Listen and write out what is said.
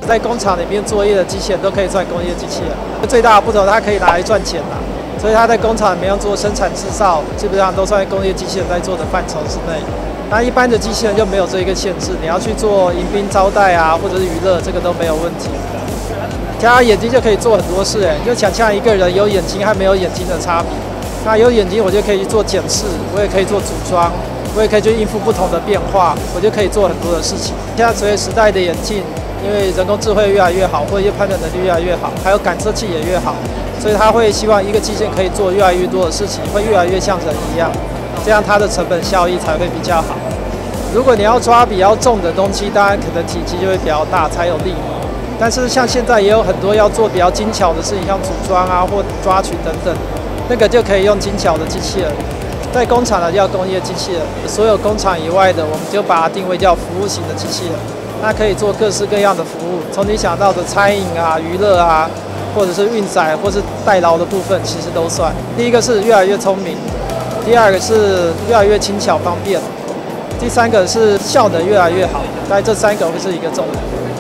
在工厂里面作业的机器人都可以算工业机器人。最大的不同，它可以拿来赚钱啦，所以它在工厂里面要做生产制造，基本上都算工业机器人在做的范畴之内。那一般的机器人就没有这一个限制，你要去做迎宾招待啊，或者是娱乐，这个都没有问题。加眼睛就可以做很多事，就想象一个人有眼睛和没有眼睛的差别。那有眼睛，我就可以做检视，我也可以做组装，我也可以去应付不同的变化，我就可以做很多的事情。现在随着时代的演进，因为人工智慧越来越好，或者判断能力越来越好，还有感测器也越好，所以他会希望一个机械可以做越来越多的事情，会越来越像人一样，这样它的成本效益才会比较好。如果你要抓比较重的东西，当然可能体积就会比较大，才有力。但是像现在也有很多要做比较精巧的事情，像组装啊或抓取等等，那个就可以用精巧的机器人。在工厂的叫工业机器人，所有工厂以外的，我们就把它定位叫服务型的机器人。它可以做各式各样的服务，从你想到的餐饮啊、娱乐啊，或者是运载或是代劳的部分，其实都算。第一个是越来越聪明，第二个是越来越轻巧方便，第三个是效能越来越好。大概这三个会是一个重点。